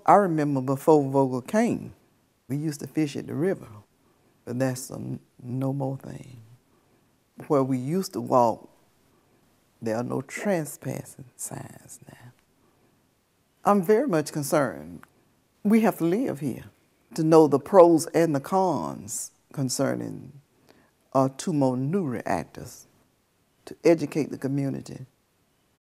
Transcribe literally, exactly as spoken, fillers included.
I remember before Vogtle came, we used to fish at the river, but that's a no more thing. Where we used to walk, there are no trespassing signs now. I'm very much concerned. We have to live here to know the pros and the cons concerning uh, two more new reactors, to educate the community